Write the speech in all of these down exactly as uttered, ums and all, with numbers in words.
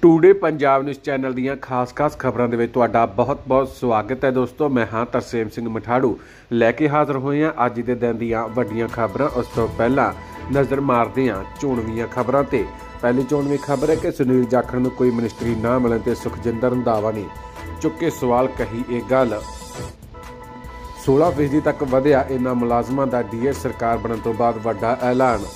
Today Punjab news channel दीयां खास खास खबरों के तुहाडा बहुत बहुत स्वागत है दोस्तों। मैं हाँ तरसेम सिंह मठाड़ू लैके हाज़र होए हैं अज के दिन दीयां वड्डियां खबरां। उस तो पहला नज़र मारदे हां चोणवीआं खबरां ते। पहली चोणवी खबर है कि सुनील जाखड़ नूं कोई मिनिस्ट्री ना मिलण ते सुखजिंदर रंधावा ने चुके सवाल कही ये गल। सोलह फीसदी तक वधिया इन्हां मुलाजमां दा डी ए सरकार बनन तो बाद वड्डा ऐलान।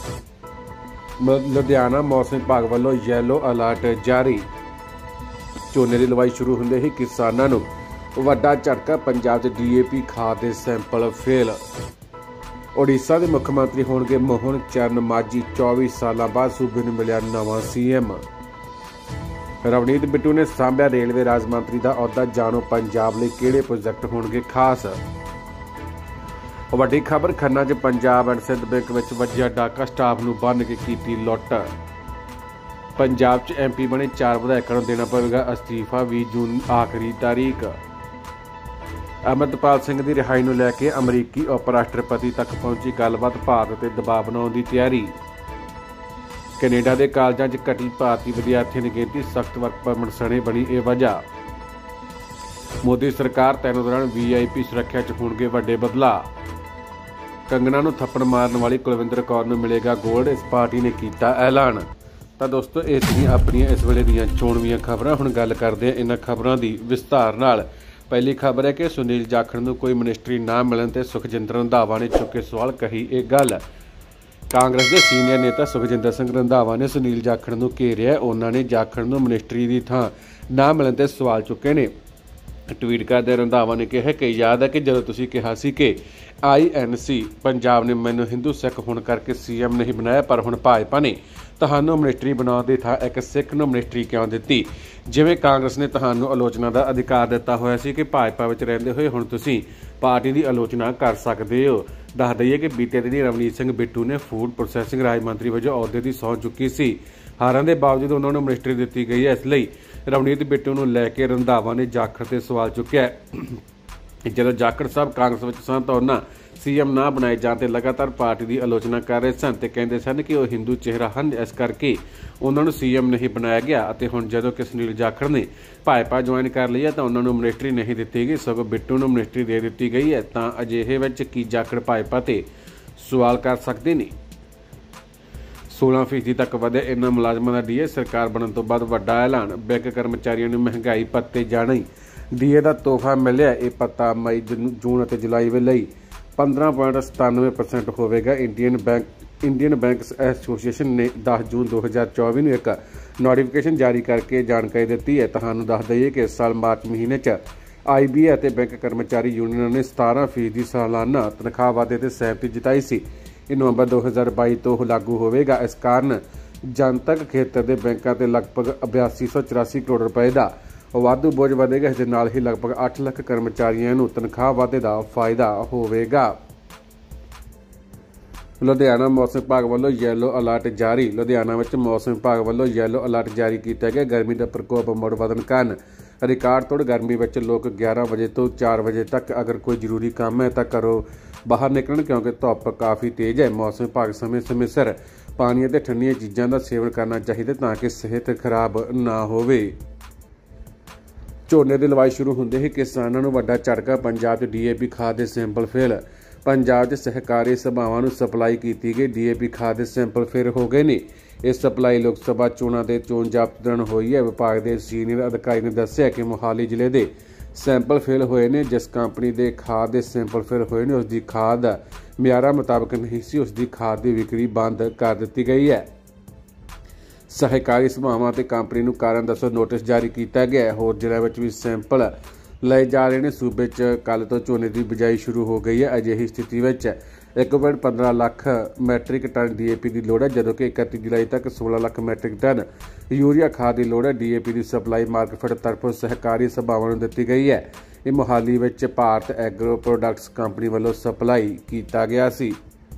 लुधियाना मौसम विभाग वालों येलो अलर्ट जारी। झोने की लवाई शुरू होंदे ही किसानां नूं वड्डा झटका। पंजाब च डी ए पी खाद के सैंपल फेल। ओडिशा के मुख्यमंत्री होणगे मोहन चरण मांझी। चौबीस साल बाद सूबे नूं मिलिया नवां सी एम। रवनीत बिट्टू ने सांभिया रेलवे राज मंत्री का अहुदा। जाणो पंजाब लई किहड़े प्रोजैक्ट होणगे खास। वड्डी खबर खन्ना च पंजाब एंड सिंध बैंक में वजिया डाका। स्टाफ नूं बन के कीती लुੱਟ। पंजाब च एम पी बने चार विधायकों को देना पवेगा अस्तीफा। बीस जून आखिरी तारीख। अमृतपाल सिंह की रिहाई नूं लैके अमरीकी उप राष्ट्रपति तक पहुंची गलबात। भारत ते दबाव बनाउण दी तैयारी। कैनेडा के कालजां च घटी भारतीय विद्यार्थियों की गिनती। सख्त वर्क परमिट सने बनी यह वजह। मोदी सरकार तैनात दौरान वी आई पी सुरक्षा च होणगे वड्डे बदलाव। कंगना नूं थप्पड़ मारन वाली कुलविंदर कौर नूं मिलेगा गोल्ड। इस पार्टी ने किया ऐलान। तो दोस्तों इस अपन इस वेले दीयां चोणवीआं खबरां। हुण गल करदे हां इन्हां खबरां दी विस्तार नाल। पहली खबर है कि सुनील जाखड़ नूं कोई मिनिस्ट्री ना मिलण ते सुखजिंदर रंधावा ने चुके सवाल कही ये गल। कांग्रेस के सीनियर नेता सुखजिंदर सिंह रंधावा ने सुनील जाखड़ नूं घेरिया। उन्होंने जाखड़ नूं मिनिस्ट्री की थां ना मिलण ते सवाल चुके ने। ट्वीट करदे रंधावा ने कहा कि याद है कि जदों तुसीं कहा सी कि आई एन सी पंजाब ने मैनूं हिंदू सिख होने करके सी एम नहीं बनाया, पर हुण भाजपा ने तुहानूं मिनिस्ट्री बनाउण दी थां एक सिख नूं मिनिस्ट्री क्यों दित्ती। जिवें कांग्रेस ने तुहानूं आलोचना का अधिकार दिता होया सी कि भाजपा विच रहिंदे होए हुण तुसीं पार्टी की आलोचना कर सकदे हो। दस दईए कि बीते दिनी रवनीत सिंह बिट्टू ने फूड प्रोसैसिंग राज मंत्री वजों अहुदे की सौं चुकी सी। हारां दे बावजूद उन्हां नूं मिनिस्ट्री दित्ती गई है। इसलिए रवनीत बिट्टू नूं लैके रंधावा ने जाखड़ ते सवाल चुक्या। जदों जाखड़ साहब कांग्रेस विच सन तां उन्हां सी एम ना बनाए जाते लगातार पार्टी की आलोचना कर रहे सन ते कहते सन कि वह हिंदू चेहरा हैं, इस करके उन्होंने सी एम नहीं बनाया गया। हुण जदों कि सुनील जाखड़ ने भाजपा ज्वाइन कर ली है तो उन्होंने मिनिस्ट्री नहीं दी गई, सगों बिट्टू नूं मिनिस्ट्री दे दी गई है। तो अजिहे विच की जाखड़ भाजपा ते सवाल कर सकते हैं। सोलह फीसदी तक वधे इन्हां मुलाजमां दा डी ए सरकार बनन तो बाद वड्डा ऐलान। बैंक कर्मचारियों नूं महंगाई भत्ते जाणे डी ए दा तोहफा मिलिया। यह भत्ता मई जून और जुलाई वे लई पंद्रह पॉइंट सतानवे परसेंट होगा। Indian bank Indian bank association ने दस जून दो हज़ार चौबी में एक नोटिफिकेशन जारी करके जानकारी दी है। तुहानूं दस दईए कि इस साल मार्च महीने च आई बी ए ते बैंक कर्मचारी यूनियन ने सतारह फीसदी सालाना तनख्वाह वाधे ते सहमति जताई सी। ये नवंबर दो हज़ार बाई तो लागू होगा। इस कारण जनतक खेत्र के बैंकों से लगभग बयासी सौ चौरासी करोड़ रुपए का वाधू बोझ बढ़ेगा। इस नाल ही लगभग अठ लख कर्मचारियों को तनख्वाह वाधे का फायदा होगा। लुधियाना मौसम विभाग वालों येलो अलर्ट जारी। लुधियाना में मौसम विभाग वालों येलो अलर्ट जारी किया गया। गर्मी का प्रकोप मुड़ वधन कारण रिकॉर्ड तोड़ गर्मी में लोग ग्यारह बजे तो चार बजे तक अगर कोई जरूरी काम है तो घरों बाहर निकलन, क्योंकि धुप काफ़ी तेज़ है। मौसम विभाग समय समय सिर पानी और ठंडिया चीज़ों का सेवन करना चाहिए ताकि सेहत खराब ना होवे। झोने की लवाई शुरू होंदे ही किसानों को वड्डा झटका। पंजाब डी ए पी खाद के सैंपल फेल। पंजाब सहकारी सभावां नूं सप्लाई की गई डी ए पी खाद के सैंपल फेल हो गए ने। इस सप्लाई लोक सभा चोणां के चोण जाब्ते दौरान हुई है। विभाग के सीनियर अधिकारी ने दस्सिया कि मोहाली जिले के सैंपल फेल होए ने। जिस कंपनी के खाद के सैंपल फेल होए ने उसकी खाद मियारां मुताबक नहीं सी, उसकी खाद की विक्री बंद कर दी गई है। सहकारी सभावां ते कंपनी नूं कारण दसो नोटिस जारी किया गया है। होर जिल੍ਹਿਆਂ ਵਿੱਚ भी सैंपल लए जा रहे हैं। सूबे च कल तो झोने की बिजाई शुरू हो गई है। अजिही स्थिति में एक पॉइंट पंद्रह lakh metric tonne D A P की लोड़ है, जबकि कि इकती जुलाई तक सोलह लख मैट्रिक टन यूरिया खाद की लोड़ है। डी ए पी की सप्लाई मार्केफेड तरफों सहकारी सभावां नूं दित्ती गई है। ये मोहाली में भारत एग्रो प्रोडक्ट्स कंपनी वालों सप्लाई किया गया सी।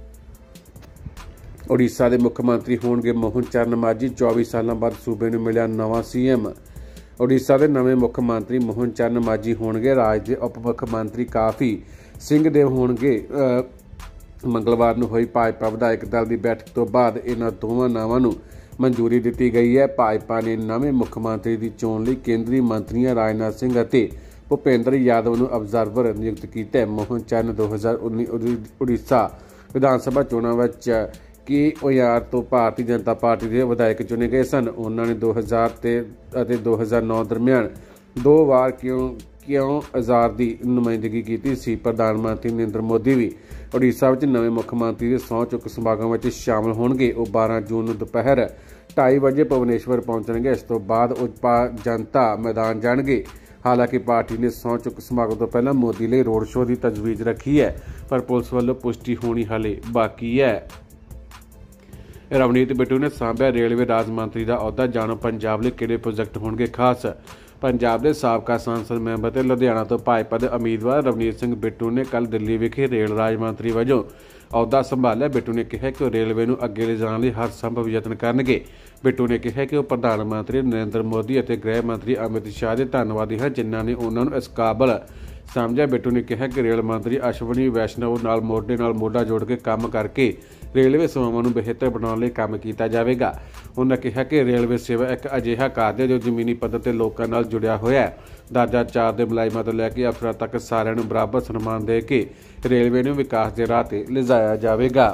ओडिशा के मुख्यमंत्री होणगे मोहन चरण मांझी। चौबीस साल बाद सूबे नूं मिलिया नवां सी एम। ओडिशा के नवे मुख्यमंत्री मोहन चरण मांझी होणगे। राज के उप मुख्यमंत्री काफ़ी सिंह देव होणगे। मंगलवार नूं होई भाजपा विधायक दल की बैठक तो बाद इन्हां दोवां नावां नूं ਮਨਜ਼ੂਰੀ ਦਿੱਤੀ ਗਈ ਹੈ। ਭਾਜਪਾ ਨੇ ਨਵੇਂ ਮੁੱਖ ਮੰਤਰੀ ਦੀ ਚੋਣ ਲਈ ਕੇਂਦਰੀ ਮੰਤਰੀਆਂ ਰਾਜਨਾਥ ਸਿੰਘ ਅਤੇ ਭੁਪੇਂਦਰ ਯਾਦਵ ਨੂੰ ਅਬਜ਼ਰਵਰ ਨਿਯੁਕਤ ਕੀਤਾ ਹੈ। ਮੋਹਨ ਚੰਦ ਦੋ ਹਜ਼ਾਰ ਉੱਨੀ ਉੜੀਸਾ ਵਿਧਾਨ ਸਭਾ ਚੋਣਾਂ ਵਿੱਚ ਕਿ ਉਯਾਰ ਤੋਂ ਭਾਰਤੀ ਜਨਤਾ ਪਾਰਟੀ ਦੇ ਵਿਧਾਇਕ ਚੁਣੇ ਗਏ ਸਨ। ਉਹਨਾਂ ਨੇ ਦੋ ਹਜ਼ਾਰ ਤੇ ਅਤੇ ਦੋ ਹਜ਼ਾਰ ਨੌ ਦਰਮਿਆਨ ਦੋ ਵਾਰ ਕਿਉਂ ਕਿਉਂ ਆਜ਼ਾਦ ਦੀ ਨੁਮਾਇੰਦਗੀ ਕੀਤੀ ਸੀ। ਪ੍ਰਧਾਨ ਮੰਤਰੀ ਨਰਿੰਦਰ ਮੋਦੀ ਵੀ ਉੜੀਸਾ ਵਿੱਚ ਨਵੇਂ ਮੁੱਖ ਮੰਤਰੀ ਦੇ ਸਹੁੰ ਚੁੱਕ ਸਮਾਗਮ ਵਿੱਚ ਸ਼ਾਮਲ ਹੋਣਗੇ। ਉਹ ਬਾਰਾਂ ਜੂਨ ਨੂੰ ਦੁਪਹਿਰ ਢਾਈ ਵਜੇ ਭੁਵਨੇਸ਼ਵਰ ਪਹੁੰਚਣਗੇ। ਇਸ ਤੋਂ ਬਾਅਦ ਉਹ ਜਨਤਾ ਮੈਦਾਨ ਜਾਣਗੇ। ਹਾਲਾਂਕਿ ਪਾਰਟੀ ਨੇ ਸਹੁੰ ਚੁੱਕ ਸਮਾਗਮ ਤੋਂ ਪਹਿਲਾਂ ਮੋਦੀ ਲਈ ਰੋਡ ਸ਼ੋਅ ਦੀ ਤਜਵੀਜ਼ ਰੱਖੀ ਹੈ, ਪਰ ਪੁਲਿਸ ਵੱਲੋਂ ਪੁਸ਼ਟੀ ਹੋਣੀ ਹਾਲੇ ਬਾਕੀ ਹੈ। ਰਵਨੀਤ ਬਿੱਟੂ ਨੇ ਸਾਂਭਿਆ ਰੇਲਵੇ ਰਾਜ ਮੰਤਰੀ ਦਾ ਅਹੁਦਾ। ਜਾਣੋ ਪੰਜਾਬ ਲਈ ਕਿਹੜੇ ਪ੍ਰੋਜੈਕਟ ਹੋਣਗੇ ਖਾਸ। ਪੰਜਾਬ ਦੇ ਸਾਬਕਾ ਸੰਸਦ ਮੈਂਬਰ ਤੇ ਲੁਧਿਆਣਾ ਤੋਂ ਭਾਜਪਾ ਦੇ ਉਮੀਦਵਾਰ ਰਵਨੀਤ ਸਿੰਘ ਬਿੱਟੂ ਨੇ ਕੱਲ੍ਹ ਦਿੱਲੀ ਵਿਖੇ ਰੇਲ ਰਾਜ ਮੰਤਰੀ ਵਜੋਂ ਅਹੁਦਾ ਸੰਭਾਲਿਆ। ਬਿੱਟੂ ਨੇ ਕਿਹਾ ਕਿ ਉਹ ਰੇਲਵੇ ਨੂੰ ਅੱਗੇ ਲਿਜਾਣ ਲਈ ਹਰ ਸੰਭਵ ਯਤਨ ਕਰਨਗੇ। ਬਿੱਟੂ ਨੇ ਕਿਹਾ ਕਿ ਉਹ ਪ੍ਰਧਾਨ ਮੰਤਰੀ ਨਰਿੰਦਰ ਮੋਦੀ ਅਤੇ ਗ੍ਰਹਿ ਮੰਤਰੀ ਅਮਿਤ ਸ਼ਾਹ ਦੇ ਧੰਨਵਾਦੀ ਹਨ, ਜਿਨ੍ਹਾਂ ਨੇ ਉਹਨਾਂ ਨੂੰ ਇਸ ਕਾਬਲ ਸਮਝਿਆ। ਬਿੱਟੂ ਨੇ ਕਿਹਾ ਕਿ ਰੇਲ ਮੰਤਰੀ ਅਸ਼ਵਨੀ ਵੈਸ਼ਨਵ ਨਾਲ ਮੋਢੇ ਨਾਲ ਮੋਢਾ ਜੋੜ ਕੇ ਕੰਮ ਕਰਕੇ ਰੇਲਵੇ ਸੇਵਾਵਾਂ ਨੂੰ ਬਿਹਤਰ ਬਣਾਉਣ ਲਈ ਕੰਮ ਕੀਤਾ ਜਾਵੇਗਾ। ਉਹਨਾਂ ਕਿਹਾ ਕਿ ਰੇਲਵੇ ਸੇਵਾ ਇੱਕ ਅਜਿਹਾ ਕਾਰਜ ਹੈ ਜੋ ਜ਼ਮੀਨੀ ਪੱਧਰ ਤੇ ਲੋਕਾਂ ਨਾਲ ਜੁੜਿਆ ਹੋਇਆ ਹੈ। ਦਰਜਾ ਚਾਰ ਦੇ ਮੁਲਾਜ਼ਮਾਂ ਤੋਂ ਲੈ ਕੇ ਅਫਸਰਾਂ ਤੱਕ ਸਾਰਿਆਂ ਨੂੰ ਬਰਾਬਰ ਸਨਮਾਨ ਦੇ ਕੇ ਰੇਲਵੇ ਨੂੰ ਵਿਕਾਸ ਦੇ ਰਾਹ ਤੇ ਲਿਜਾਇਆ ਜਾਵੇਗਾ।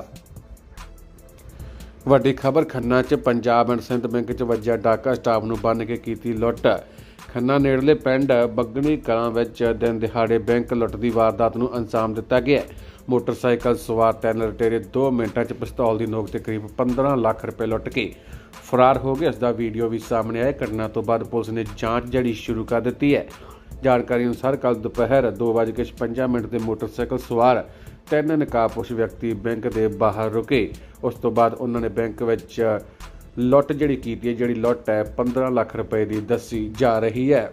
ਵੱਡੀ ਖਬਰ ਖੰਨਾ 'ਚ ਪੰਜਾਬ ਐਂਡ ਸਿੰਧ ਬੈਂਕ 'ਚ ਵੱਜਿਆ ਡਾਕਾ, ਸਟਾਫ ਨੂੰ ਬੰਨ੍ਹ ਕੇ ਕੀਤੀ ਲੁੱਟ। ਖੰਨਾ ਨੇੜਲੇ ਪਿੰਡ ਬੱਗਣੀ ਕਲਾਂ ਵਿੱਚ ਦਿਨ ਦਿਹਾੜੇ ਬੈਂਕ ਲੁੱਟ ਦੀ ਵਾਰਦਾਤ ਨੂੰ ਅੰਜਾਮ ਦਿੱਤਾ ਗਿਆ। ਮੋਟਰਸਾਈਕਲ ਸਵਾਰ ਤਿੰਨ ਲੁਟੇਰੇ ਦੋ ਮਿੰਟਾਂ 'ਚ ਪਿਸਤੌਲ ਦੀ ਨੋਕ ਤੇ ਕਰੀਬ ਪੰਦਰਾਂ ਲੱਖ ਰੁਪਏ ਲੁੱਟ ਕੇ ਫਰਾਰ ਹੋ ਗਏ। ਇਸ ਦਾ ਵੀਡੀਓ ਵੀ ਸਾਹਮਣੇ ਆਇਆ। ਘਟਨਾ ਤੋਂ ਬਾਅਦ ਪੁਲਿਸ ਨੇ ਜਾਂਚ ਜਿਹੜੀ ਸ਼ੁਰੂ ਕਰ ਦਿੱਤੀ ਹੈ। ਜਾਣਕਾਰੀ ਅਨੁਸਾਰ ਕੱਲ੍ਹ ਦੁਪਹਿਰ ਦੋ ਵੱਜ ਕੇ ਛਪੰਜਾ ਮਿੰਟ ਦੇ ਮੋਟਰਸਾਈਕਲ ਸਵਾਰ ਤਿੰਨ ਨਕਾਬਪੋਸ਼ ਵਿਅਕਤੀ ਬੈਂਕ ਦੇ ਬਾਹਰ ਰੁਕੇ। ਉਸ ਤੋਂ ਬਾਅਦ ਉਹਨਾਂ ਨੇ ਬੈਂਕ ਵਿੱਚ ਲੁੱਟ ਜਿਹੜੀ ਕੀਤੀ ਹੈ, ਜਿਹੜੀ ਲੁੱਟ ਹੈ ਪੰਦਰਾਂ ਲੱਖ ਰੁਪਏ ਦੀ ਦੱਸੀ ਜਾ ਰਹੀ ਹੈ।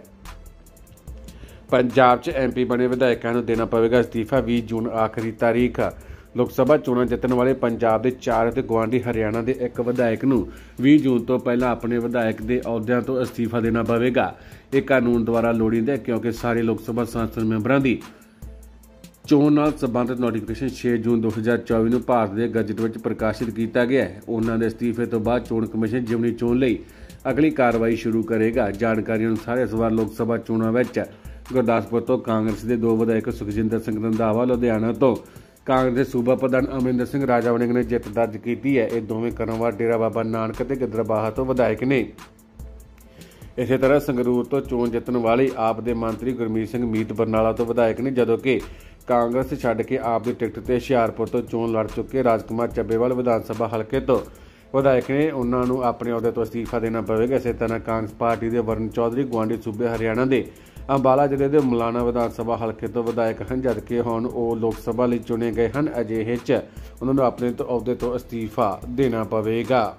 ਪੰਜਾਬ 'ਚ ਐਮ ਪੀ ਬਣੇ ਵਿਧਾਇਕਾਂ ਨੂੰ ਦੇਣਾ ਪਵੇਗਾ ਅਸਤੀਫਾ। ਵੀਹ ਜੂਨ ਆਖਰੀ ਤਾਰੀਖ। ਲੋਕ ਸਭਾ ਚੋਣਾਂ ਜਿੱਤਣ ਵਾਲੇ ਪੰਜਾਬ ਦੇ ਚਾਰ ਅਤੇ ਗੁਆਂਢੀ ਹਰਿਆਣਾ ਦੇ ਇੱਕ ਵਿਧਾਇਕ ਨੂੰ ਵੀਹ ਜੂਨ ਤੋਂ ਪਹਿਲਾਂ ਆਪਣੇ ਵਿਧਾਇਕ ਦੇ ਅਹੁਦਿਆਂ ਤੋਂ ਅਸਤੀਫਾ ਦੇਣਾ ਪਵੇਗਾ। ਇਹ ਕਾਨੂੰਨ ਦੁਆਰਾ ਲੋੜੀਂਦਾ ਹੈ ਕਿਉਂਕਿ ਸਾਰੇ ਲੋਕ ਸਭਾ ਸੰਸਦ ਮੈਂਬਰਾਂ ਦੀ ਚੋਣ ਨਾਲ ਸੰਬੰਧਿਤ ਨੋਟੀਫਿਕੇਸ਼ਨ ਛੇ ਜੂਨ ਦੋ ਹਜ਼ਾਰ ਚੌਵੀ ਨੂੰ ਭਾਰਤ ਦੇ ਗਜ਼ਟ ਵਿੱਚ ਪ੍ਰਕਾਸ਼ਿਤ ਕੀਤਾ ਗਿਆ ਹੈ। ਉਹਨਾਂ ਦੇ ਅਸਤੀਫੇ ਤੋਂ ਬਾਅਦ ਚੋਣ ਕਮਿਸ਼ਨ ਜਿਮਨੀ ਚੋਣ ਲਈ ਅਗਲੀ ਕਾਰਵਾਈ ਸ਼ੁਰੂ ਕਰੇਗਾ। ਜਾਣਕਾਰੀ ਅਨੁਸਾਰ ਇਸ ਵਾਰ ਲੋਕ ਸਭਾ ਚੋਣਾਂ ਵਿੱਚ ਗੁਰਦਾਸਪੁਰ ਤੋਂ ਕਾਂਗਰਸ ਦੇ ਦੋ ਵਿਧਾਇਕ ਸੁਖਜਿੰਦਰ ਸਿੰਘ ਰੰਧਾਵਾ, ਲੁਧਿਆਣਾ ਤੋਂ ਕਾਂਗਰਸ ਦੇ ਸੂਬਾ ਪ੍ਰਧਾਨ ਅਮਰਿੰਦਰ ਸਿੰਘ ਰਾਜਾ ਵੜਿੰਗ ਨੇ ਜਿੱਤ ਦਰਜ ਕੀਤੀ ਹੈ। ਇਹ ਦੋਵੇਂ ਕਰਮਵਾਰ ਡੇਰਾ ਬਾਬਾ ਨਾਨਕ ਅਤੇ ਗਿੱਦੜਬਾਹਾ ਤੋਂ ਵਿਧਾਇਕ ਨੇ। ਇਸੇ ਤਰ੍ਹਾਂ ਸੰਗਰੂਰ ਤੋਂ ਚੋਣ ਜਿੱਤਣ ਵਾਲੇ ਆਪ ਦੇ ਮੰਤਰੀ ਗੁਰਮੀਤ ਸਿੰਘ ਮੀਤ ਬਰਨਾਲਾ ਤੋਂ ਵਿਧਾਇਕ ਨੇ, ਜਦੋਂ ਕਿ ਕਾਂਗਰਸ ਛੱਡ ਕੇ ਆਪ ਦੀ ਟਿਕਟ ਤੇ ਹੁਸ਼ਿਆਰਪੁਰ ਤੋਂ ਚੋਣ ਲੜ ਚੁੱਕੇ ਰਾਜਕੁਮਾਰ ਚੱਬੇਵਾਲ ਵਿਧਾਨ ਸਭਾ ਹਲਕੇ ਤੋਂ ਵਿਧਾਇਕ ਨੇ। ਉਹਨਾਂ ਨੂੰ ਆਪਣੇ ਅਹੁਦੇ ਤੋਂ ਅਸਤੀਫਾ ਦੇਣਾ ਪਵੇਗਾ। ਇਸੇ ਤਰ੍ਹਾਂ ਕਾਂਗਰਸ ਪਾਰਟੀ ਦੇ ਵਰਨ ਚੌਧਰੀ ਗੁਆਂਢੀ ਸੂਬੇ ਹਰਿਆਣਾ ਦੇ ਅੰਬਾਲਾ ਜ਼ਿਲ੍ਹੇ ਦੇ ਮੁਲਾਣਾ ਵਿਧਾਨ ਸਭਾ ਹਲਕੇ ਤੋਂ ਵਿਧਾਇਕ ਹਨ, ਜਦਕਿ ਹੁਣ ਉਹ ਲੋਕ ਸਭਾ ਲਈ ਚੁਣੇ ਗਏ ਹਨ। ਅਜਿਹੇ 'ਚ ਉਹਨਾਂ ਨੂੰ ਆਪਣੇ ਅਹੁਦੇ ਤੋਂ ਅਸਤੀਫਾ ਦੇਣਾ ਪਵੇਗਾ।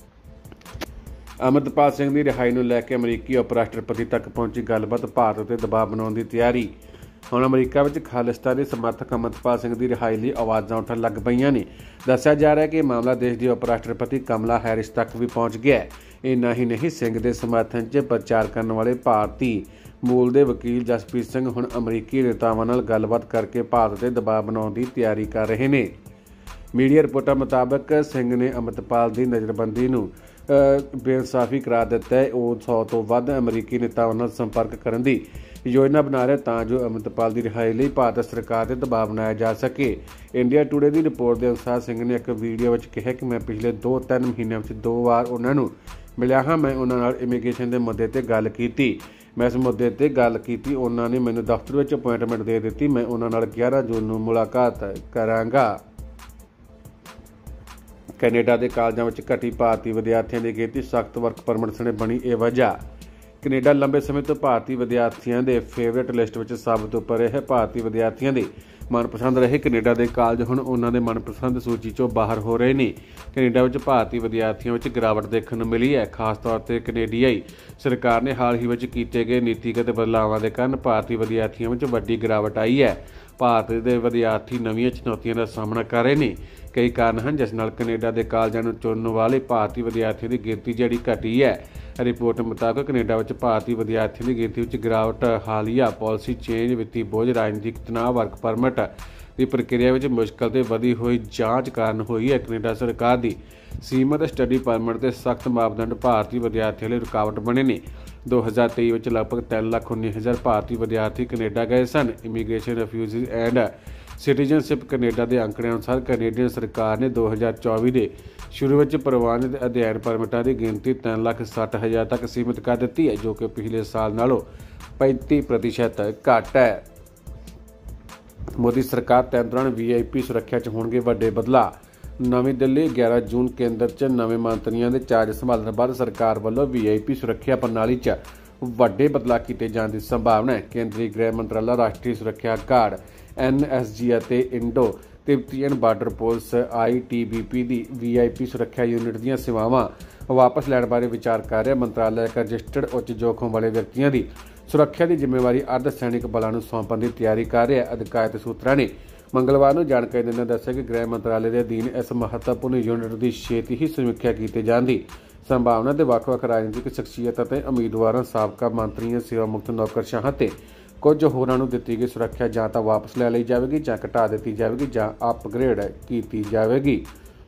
ਅਮਰਤਪਾਲ ਸਿੰਘ ਦੀ ਰਿਹਾਈ ਨੂੰ ਲੈ ਕੇ ਅਮਰੀਕੀ ਉਪ ਰਾਸ਼ਟਰਪਤੀ ਤੱਕ ਪਹੁੰਚੀ ਗੱਲਬਾਤ। ਭਾਰਤ 'ਤੇ ਦਬਾਅ ਬਣਾਉਣ ਦੀ ਤਿਆਰੀ। ਹੁਣ ਅਮਰੀਕਾ ਵਿੱਚ ਖਾਲਿਸਤਾਨੀ ਸਮਰਥਕ ਅਮਰਤਪਾਲ ਸਿੰਘ ਦੀ ਰਿਹਾਈ ਲਈ ਆਵਾਜ਼ਾਂ ਉੱਠਣ ਲੱਗ ਪਈਆਂ ਨੇ। ਦੱਸਿਆ ਜਾ ਰਿਹਾ ਹੈ ਕਿ ਮਾਮਲਾ ਦੇਸ਼ ਦੀ ਉਪ ਰਾਸ਼ਟਰਪਤੀ ਕਮਲਾ ਹੈਰਿਸ ਤੱਕ ਵੀ ਪਹੁੰਚ ਗਿਆ ਹੈ। ਇੰਨਾ ਹੀ ਨਹੀਂ, ਸਿੰਘ ਦੇ ਸਮਰਥਨ 'ਚ ਪ੍ਰਚਾਰ ਕਰਨ ਵਾਲੇ ਭਾਰਤੀ ਮੂਲ ਦੇ ਵਕੀਲ ਜਸਪ੍ਰੀਤ ਸਿੰਘ ਹੁਣ ਅਮਰੀਕੀ ਨੇਤਾਵਾਂ ਨਾਲ ਗੱਲਬਾਤ ਕਰਕੇ ਭਾਰਤ 'ਤੇ ਦਬਾਅ ਬਣਾਉਣ ਦੀ ਤਿਆਰੀ ਕਰ ਰਹੇ ਨੇ। ਮੀਡੀਆ ਰਿਪੋਰਟਾਂ ਮੁਤਾਬਕ ਸਿੰਘ ਨੇ ਅਮਰਤਪਾਲ ਦੀ ਨਜ਼ਰਬੰਦੀ ਨੂੰ ਬੇਇਨਸਾਫੀ ਕਰਾਰ ਦਿੱਤਾ ਹੈ। ਉਹ ਸੌ ਤੋਂ ਵੱਧ ਅਮਰੀਕੀ ਨੇਤਾਵਾਂ ਨਾਲ ਸੰਪਰਕ ਕਰਨ ਦੀ ਯੋਜਨਾ ਬਣਾ ਰਿਹਾ ਤਾਂ ਜੋ ਅਮਰਤਪਾਲ ਦੀ ਰਿਹਾਈ ਲਈ ਭਾਰਤ ਸਰਕਾਰ 'ਤੇ ਦਬਾਅ ਬਣਾਇਆ ਜਾ ਸਕੇ। ਇੰਡੀਆ ਟੂਡੇ ਦੀ ਰਿਪੋਰਟ ਦੇ ਅਨੁਸਾਰ ਸਿੰਘ ਨੇ ਇੱਕ ਵੀਡੀਓ ਵਿੱਚ ਕਿਹਾ ਕਿ ਮੈਂ ਪਿਛਲੇ ਦੋ ਤਿੰਨ ਮਹੀਨਿਆਂ ਵਿੱਚ ਦੋ ਵਾਰ ਉਹਨਾਂ ਨੂੰ ਮਿਲਿਆ ਹਾਂ। ਮੈਂ ਉਹਨਾਂ ਨਾਲ ਇਮੀਗ੍ਰੇਸ਼ਨ ਦੇ ਮੁੱਦੇ 'ਤੇ ਗੱਲ ਕੀਤੀ। ਮੈਂ ਇਸ ਮੁੱਦੇ 'ਤੇ ਗੱਲ ਕੀਤੀ। ਉਹਨਾਂ ਨੇ ਮੈਨੂੰ ਦਫ਼ਤਰ ਵਿੱਚ ਅਪਾਇੰਟਮੈਂਟ ਦੇ ਦਿੱਤੀ। ਮੈਂ ਉਹਨਾਂ ਨਾਲ ਗਿਆਰਾਂ ਜੂਨ ਨੂੰ ਮੁਲਾਕਾਤ ਕਰਾਂਗਾ। ਕੈਨੇਡਾ ਦੇ ਕਾਲਜਾਂ ਵਿੱਚ ਘਟੀ ਭਾਰਤੀ ਵਿਦਿਆਰਥੀਆਂ ਦੀ ਗਿਣਤੀ। ਸਖਤ ਵਰਕ ਪਰਮਿਟ ਸਣੇ ਬਣੀ ਇਹ ਵਜ੍ਹਾ। ਕੈਨੇਡਾ ਲੰਬੇ ਸਮੇਂ ਤੋਂ ਭਾਰਤੀ ਵਿਦਿਆਰਥੀਆਂ ਦੇ ਫੇਵਰੇਟ ਲਿਸਟ ਵਿੱਚ ਸਭ ਤੋਂ ਉੱਪਰ ਹੈ। ਭਾਰਤੀ ਵਿਦਿਆਰਥੀਆਂ ਦੇ ਮਨਪਸੰਦ ਰਹੇ ਕੈਨੇਡਾ ਦੇ ਕਾਲਜ ਹੁਣ ਉਹਨਾਂ ਦੇ ਮਨਪਸੰਦ ਸੂਚੀ 'ਚੋਂ ਬਾਹਰ ਹੋ ਰਹੇ ਨੇ। ਕੈਨੇਡਾ ਵਿੱਚ ਭਾਰਤੀ ਵਿਦਿਆਰਥੀਆਂ ਵਿੱਚ ਗਿਰਾਵਟ ਦੇਖਣ ਨੂੰ ਮਿਲੀ ਹੈ। ਖਾਸ ਤੌਰ 'ਤੇ ਕੈਨੇਡੀਆਈ ਸਰਕਾਰ ਨੇ ਹਾਲ ਹੀ ਵਿੱਚ ਕੀਤੇ ਗਏ ਨੀਤੀਗਤ ਬਦਲਾਵਾਂ ਦੇ ਕਾਰਨ ਭਾਰਤੀ ਵਿਦਿਆਰਥੀਆਂ ਵਿੱਚ ਵੱਡੀ ਗਿਰਾਵਟ ਆਈ ਹੈ। ਭਾਰਤ ਦੇ ਵਿਦਿਆਰਥੀ ਨਵੀਆਂ ਚੁਣੌਤੀਆਂ ਦਾ ਸਾਹਮਣਾ ਕਰ ਰਹੇ ਨੇ। ਕਈ ਕਾਰਨ ਹਨ ਜਿਸ ਨਾਲ ਕੈਨੇਡਾ ਦੇ ਕਾਲਜਾਂ ਨੂੰ ਚੁਣਨ ਵਾਲੇ ਭਾਰਤੀ ਵਿਦਿਆਰਥੀਆਂ ਦੀ ਗਿਣਤੀ ਜਿਹੜੀ ਘਟੀ ਹੈ। ਰਿਪੋਰਟ ਮੁਤਾਬਕ ਕੈਨੇਡਾ ਵਿੱਚ ਭਾਰਤੀ ਵਿਦਿਆਰਥੀਆਂ ਦੀ ਗਿਣਤੀ ਵਿੱਚ ਗਿਰਾਵਟ ਹਾਲੀਆ ਪਾਲਿਸੀ ਚੇਂਜ, ਵਿੱਤੀ ਬੋਝ, ਰਾਜਨੀਤਿਕ ਤਣਾਅ, ਵਰਕ ਪਰਮਿਟ ਦੀ ਪ੍ਰਕਿਰਿਆ ਵਿੱਚ ਮੁਸ਼ਕਲ ਤੇ ਵਧੀ ਹੋਈ ਜਾਂਚ ਕਾਰਨ ਹੋਈ ਹੈ। ਕੈਨੇਡਾ ਸਰਕਾਰ ਦੀ ਸੀਮਤ ਸਟੱਡੀ ਪਰਮਿਟ ਤੇ ਸਖਤ ਮਾਪਦੰਡ ਭਾਰਤੀ ਵਿਦਿਆਰਥੀਆਂ ਲਈ ਰੁਕਾਵਟ ਬਣੇ ਨੇ। ਦੋ ਹਜ਼ਾਰ ਤੇਈ ਵਿੱਚ ਲਗਭਗ ਤਿੰਨ ਲੱਖ ਉੱਨੀ ਹਜ਼ਾਰ ਭਾਰਤੀ ਵਿਦਿਆਰਥੀ ਕੈਨੇਡਾ ਗਏ ਸਨ। Immigration refugees and citizenship Canada ਦੇ ਅੰਕੜਿਆਂ ਅਨੁਸਾਰ ਕੈਨੇਡੀਅਨ ਸਰਕਾਰ ਨੇ ਦੋ ਹਜ਼ਾਰ ਚੌਵੀ ਦੇ ਸ਼ੁਰੂ ਵਿੱਚ ਪ੍ਰਵਾਨਿਤ ਅਧਿਐਨ ਪਰਮਿਟਾਂ ਦੀ ਗਿਣਤੀ ਤਿੰਨ ਲੱਖ ਸੱਠ ਹਜ਼ਾਰ ਤੱਕ ਸੀਮਿਤ ਕਰ ਦਿੱਤੀ ਹੈ, ਜੋ ਕਿ ਪਿਛਲੇ ਸਾਲ ਨਾਲੋਂ ਪੈਂਤੀ ਪ੍ਰਤੀਸ਼ਤ ਘੱਟ ਹੈ। ਮੋਦੀ ਸਰਕਾਰ ਤਿੰਨ ਦੌਰਾਨ ਵੀ ਆਈ ਪੀ ਸੁਰੱਖਿਆ 'ਚ ਹੋਣਗੇ ਵੱਡੇ ਬਦਲਾਅ। ਨਵੀਂ ਦਿੱਲੀ ਗਿਆਰਾਂ ਜੂਨ ਕੇਂਦਰ 'ਚ ਨਵੇਂ ਮੰਤਰੀਆਂ ਦੇ ਚਾਰਜ ਸੰਭਾਲਣ ਬਾਅਦ ਸਰਕਾਰ ਵੱਲੋਂ ਵੀ ਆਈ ਪੀ ਸੁਰੱਖਿਆ ਪ੍ਰਣਾਲੀ 'ਚ ਵੱਡੇ ਬਦਲਾਅ ਕੀਤੇ ਜਾਣ ਦੀ ਸੰਭਾਵਨਾ ਹੈ। ਕੇਂਦਰੀ ਗ੍ਰਹਿ ਮੰਤਰਾਲਾ, ਰਾਸ਼ਟਰੀ ਸੁਰੱਖਿਆ ਗਾਰਡ, ਐਨ ਐਸ ਜੀ ਅਤੇ Indo Tibetan border police I T B P ਦੀ ਵੀ ਆਈ ਪੀ ਸੁਰੱਖਿਆ ਯੂਨਿਟ ਦੀਆਂ ਸੇਵਾਵਾਂ ਵਾਪਸ ਲੈਣ ਬਾਰੇ ਵਿਚਾਰ ਕਰ ਰਿਹਾ। ਮੰਤਰਾਲਾ ਇੱਕ ਰਜਿਸਟਰਡ ਉੱਚ ਜੋਖਮ ਵਾਲੇ ਵਿਅਕਤੀਆਂ ਦੀ ਸੁਰੱਖਿਆ ਦੀ ਜ਼ਿੰਮੇਵਾਰੀ ਅਰਧ ਸੈਨਿਕ ਬਲਾਂ ਨੂੰ ਸੌਂਪਣ ਦੀ ਤਿਆਰੀ ਕਰ ਰਿਹਾ। ਅਧਿਕਾਰਤ ਸੂਤਰਾਂ ਨੇ ਮੰਗਲਵਾਰ ਨੂੰ ਜਾਣਕਾਰੀ ਦਿੰਦਿਆਂ ਦੱਸਿਆ ਕਿ ਗ੍ਰਹਿ ਮੰਤਰਾਲੇ ਦੇ ਅਧੀਨ ਇਸ ਮਹੱਤਵਪੂਰਨ ਯੂਨਿਟ ਦੀ ਛੇਤੀ ਹੀ ਸਮੀਖਿਆ ਕੀਤੀ ਜਾਣ ਦੀ ਸੰਭਾਵਨਾ ਤੇ ਵੱਖ-ਵੱਖ ਰਾਜਨੀਤਿਕ ਸ਼ਖਸੀਅਤਾਂ ਅਤੇ ਉਮੀਦਵਾਰਾਂ, ਸਾਬਕਾ ਮੰਤਰੀਆਂ, ਸੇਵਾ ਮੁਕਤ ਨੌਕਰਸ਼ਾਹਾਂ ਤੇ ਕੁਝ ਹੋਰਾਂ ਨੂੰ ਦਿੱਤੀ ਗਈ ਸੁਰੱਖਿਆ ਜਾਂ ਤਾਂ ਵਾਪਸ ਲੈ ਲਈ ਜਾਵੇਗੀ ਜਾਂ ਘਟਾ ਦਿੱਤੀ ਜਾਵੇਗੀ ਜਾਂ ਅਪਗ੍ਰੇਡ ਕੀਤੀ ਜਾਵੇਗੀ।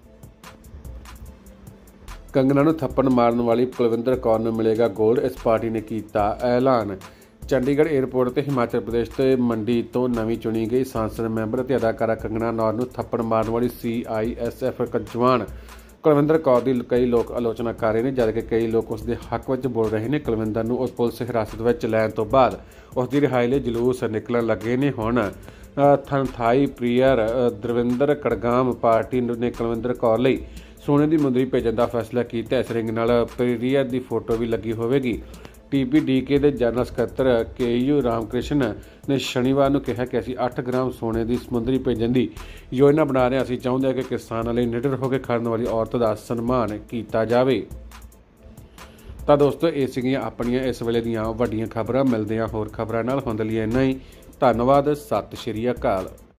ਕੰਗਨਾ ਨੂੰ ਥੱਪੜ ਮਾਰਨ ਵਾਲੀ ਕੁਲਵਿੰਦਰ ਕੌਰ ਨੂੰ ਮਿਲੇਗਾ ਗੋਲਡ, ਇਸ ਪਾਰਟੀ ਨੇ ਕੀਤਾ ਐਲਾਨ। ਚੰਡੀਗੜ੍ਹ ਏਅਰਪੋਰਟ ਤੇ ਹਿਮਾਚਲ ਪ੍ਰਦੇਸ਼ ਤੇ ਮੰਡੀ ਤੋਂ ਨਵੀਂ ਚੁਣੀ ਗਈ ਸੰਸਦ ਮੈਂਬਰ ਅਤੇ ਅਦਾਕਾਰਾ ਕੰਗਨਾ ਰਣੌਤ ਨੂੰ ਥੱਪੜ ਮਾਰਨ ਵਾਲੀ ਸੀ ਆਈ ਐਸ ਐਫ ਜਵਾਨ ਕੁਲਵਿੰਦਰ ਕੌਰ ਦੀ ਕਈ ਲੋਕ ਆਲੋਚਨਾ ਕਰ ਰਹੇ ਨੇ, ਜਦਕਿ ਕਈ ਲੋਕ ਉਸ ਦੇ ਹੱਕ ਵਿੱਚ ਬੋਲ ਰਹੇ ਨੇ। ਕੁਲਵਿੰਦਰ ਨੂੰ ਉਸ ਪੁਲਿਸ ਹਿਰਾਸਤ ਵਿੱਚ ਲੈਣ ਤੋਂ ਬਾਅਦ ਉਸ ਦੀ ਰਿਹਾਈ ਲਈ ਜਲੂਸ ਨਿਕਲਣ ਲੱਗੇ ਨੇ। ਹੁਣ ਥੰਥਾਈ ਪ੍ਰੀਅਰ ਦਵਿੰਦਰ ਕੜਗਾਮ ਪਾਰਟੀ ਨੇ ਕੁਲਵਿੰਦਰ ਕੌਰ ਲਈ ਸੋਨੇ ਦੀ ਮੁੰਦਰੀ ਭੇਜਣ ਦਾ ਫੈਸਲਾ ਕੀਤਾ। ਇਸ ਰਿੰਗ ਨਾਲ ਪ੍ਰੀਅਰ ਦੀ ਫੋਟੋ ਵੀ ਲੱਗੀ ਹੋਵੇਗੀ। ਟੀ ਪੀ ਡੀ ਕੇ ਦੇ ਜਨਰਲ ਸਕੱਤਰ ਕੇ ਯੂ ਰਾਮਕ੍ਰਿਸ਼ਨ ਨੇ ਸ਼ਨੀਵਾਰ ਨੂੰ ਕਿਹਾ ਕਿ ਅਸੀਂ ਅੱਠ ਗ੍ਰਾਮ ਸੋਨੇ ਦੀ ਸਮੁੰਦਰੀ ਭੇਜਣ ਦੀ ਯੋਜਨਾ ਬਣਾ ਰਹੇ ਹਾਂ। ਅਸੀਂ ਚਾਹੁੰਦੇ ਹਾਂ ਕਿ ਕਿਸਾਨਾਂ ਲਈ ਨਿਡਰ ਹੋ ਕੇ ਖੜਨ ਵਾਲੀ ਔਰਤ ਦਾ ਸਨਮਾਨ ਕੀਤਾ ਜਾਵੇ। ਤਾਂ ਦੋਸਤੋ, ਇਹ ਸੀਗੀਆਂ ਆਪਣੀਆਂ ਇਸ ਵੇਲੇ ਦੀਆਂ ਵੱਡੀਆਂ ਖਬਰਾਂ। ਮਿਲਦੇ ਹਾਂ ਹੋਰ ਖਬਰਾਂ ਨਾਲ। ਹੁਣ ਲਈ ਇੰਨਾ ਹੀ। ਧੰਨਵਾਦ। ਸਤਿ ਸ਼੍ਰੀ ਅਕਾਲ।